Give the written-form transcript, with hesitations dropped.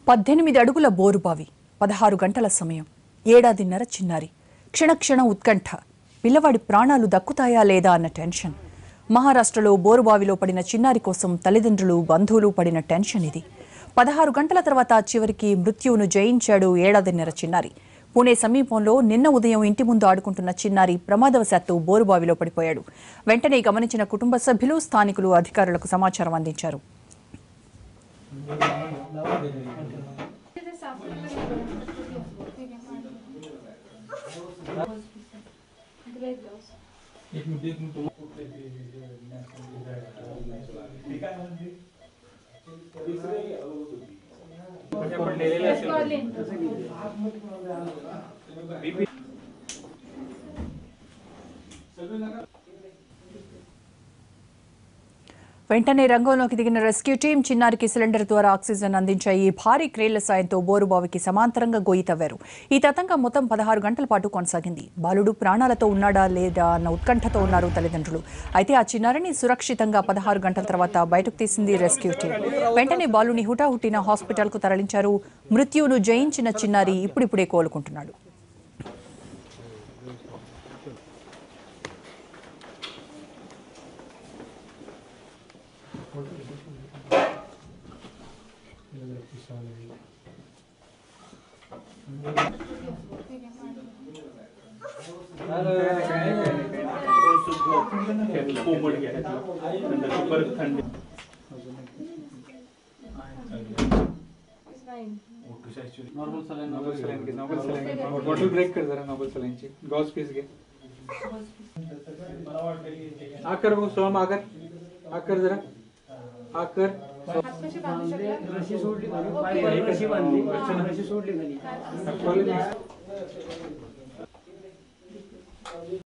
18 అడుగుల బోరుబావి 16 గంటల సమయం ఏడాదిన్నర చిన్నారి క్షణ ఉత్కంఠ పిల్లవాడి ప్రాణాలు దక్కుతాయా లేదా అన్న టెన్షన్ మహారాష్ట్రలో బోరుబావిలో పడిన చిన్నారి కోసం తల్లిదండ్రులు బంధువులు పడిన టెన్షన్ ఇది 16 గంటల తర్వాత చివరికి మృత్యువును జయించాడు ఏడాదిన్నర చిన్నారి పుణే సమీపంలో నిన్న ఉదయం ఇంటి ముందు ఆడుకుంటున్న చిన్నారి ప్రమాదవశాత్తు బోరుబావిలో పడిపోయాడు వెంటనే గమనించిన కుటుంబ సభ్యులు స్థానికులు అధికారులకు సమాచారం అందించారు వెంటనే రంగంలోకి దిగిన రెస్క్యూ టీం చిన్నారికి సిలిండర్ ద్వారా ఆక్సిజన్ అందించాయి భారీ క్రేళ్ల సాయంతో బోరుబావికి సమాంతరంగా గొయ్యి తవ్వారు ఈ తతంగం మొత్తం 16 గంటల పాటు కొనసాగింది బాలుడు ప్రాణాలతో ఉన్నాడా లేదా అన్న ఉత్కంఠతో ఉన్నారు తల్లిదండ్రులు అయితే ఆ చిన్నారిని సురక్షితంగా 16 గంటల తర్వాత బయటకు తీసింది రెస్క్యూ టీం వెంటనే బాలుని హుటాహుటిన హాస్పిటల్కు తరలించారు మృత్యువును జయించిన చిన్నారి ఇప్పుడిప్పుడే కోలుకుంటున్నాడు नॉर्मल सलाइन के बॉटल ब्रेक कर जरा नॉर्मल सलाइन ची गॉस पीस के आकर वो सोम आकर जरा आकर रशी सोडली पाय कशी बांधली रशी सोडली खाली